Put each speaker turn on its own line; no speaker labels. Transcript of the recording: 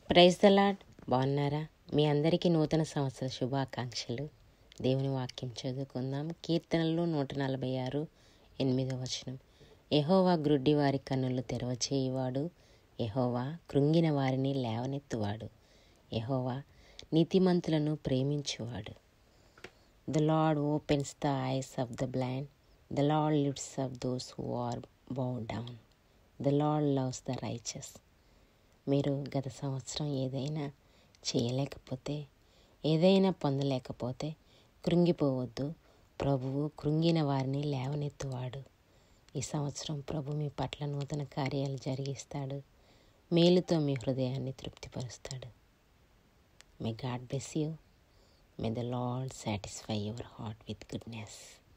Praise the lord. బాగున్నారా? మీ అందరికీ నూతన సంవత్సర శుభాకాంక్షలు. దేవుని వాక్యం చదువుకుందాం. కీర్తనలు 146, 8. యెహోవా గ్రుడ్డి వారి కన్నులు తెరవచేయువాడు, యెహోవా కృంగిన వారిని లేవనెత్తువాడు, యెహోవా నీతిమంతులను ప్రేమించువాడు. The Lord opens the eyes of the blind. The Lord lifts up those who are bowed down. The Lord loves the righteous. మీరు గత సంవత్సరం ఏదైనా చేయలేకపోతే, ఏదైనా పొందలేకపోతే కృంగిపోవద్దు. ప్రభువు కృంగిన వారిని లేవనెత్తువాడు. ఈ సంవత్సరం ప్రభు మీ పట్ల నూతన కార్యాలు జరిగిస్తాడు. మేలుతో మీ హృదయాన్ని తృప్తిపరుస్తాడు. May God bless you. May the Lord satisfy your heart with goodness.